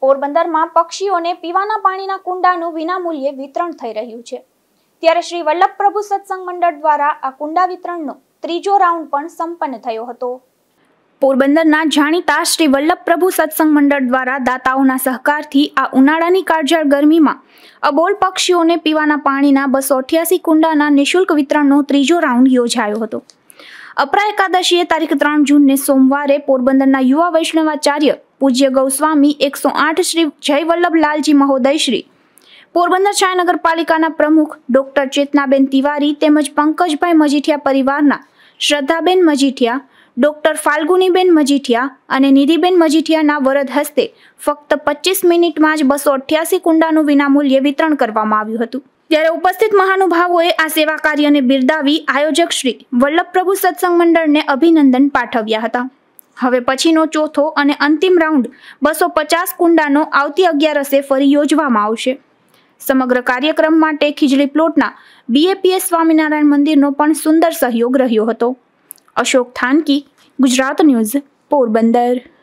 પોરબંદરમાં પક્ષીઓને પીવાના પાણીના કુંડાનું વિનામૂલ્યે વિતરણ થઈ રહ્યું છે, ત્યારે શ્રી વલ્લભ પ્રભુ સત્સંગ મંડળ દ્વારા આ કુંડા વિતરણનો ત્રીજો રાઉન્ડ પણ સંપન્ન થયો હતો। પોરબંદરના જાણીતા શ્રી વલ્લભ પ્રભુ સત્સંગ મંડળ દ્વારા દાતાઓના સહકારથી આ ઉનાળાની કાળઝાળ ગરમીમાં અબોલ પક્ષીઓને પીવાના પાણીના 288 કુંડાના નિઃશુલ્ક વિતરણનો ત્રીજો રાઉન્ડ યોજાયો હતો। અપરા એકાદશીએ તારીખ 3 જૂનને સોમવારે પોરબંદરના યુવા વૈષ્ણવાચાર્ય પૂજ્ય ગૌસ્વામી 108 શ્રી જય વલ્લભ લાલજી મહોદય શ્રી, પોરબંદર છાયા નગરપાલિકાના પ્રમુખ ડોક્ટર ચેતનાબેન તિવારી તેમજ પંકજભાઈ મજીઠિયા પરિવારના શ્રદ્ધાબેન મજીઠિયા, ડોક્ટર ફાલ્ગુનીબેન મજીઠિયા અને નિધિબેન મજીઠિયાના વરદ હસ્તે ફક્ત 25 મિનિટમાં જ 288 કુંડાનું વિનામૂલ્યે વિતરણ કરવામાં આવ્યું હતું। ત્યારે ઉપસ્થિત મહાનુભાવોએ આ સેવા કાર્યને બિરદાવી આયોજક શ્રી વલ્લભ પ્રભુ સત્સંગ મંડળને અભિનંદન પાઠવ્યા હતા। હવે પછીનો ચોથો અને અંતિમ રાઉન્ડ 250 કુંડાનો આવતી 11 ફરી યોજવામાં આવશે। સમગ્ર કાર્યક્રમ માટે ખીજડી પ્લોટના BAPS સ્વામિનારાયણ મંદિરનો પણ સુંદર સહયોગ રહ્યો હતો। અશોક થાનકી, ગુજરાત ન્યૂઝ, પોરબંદર।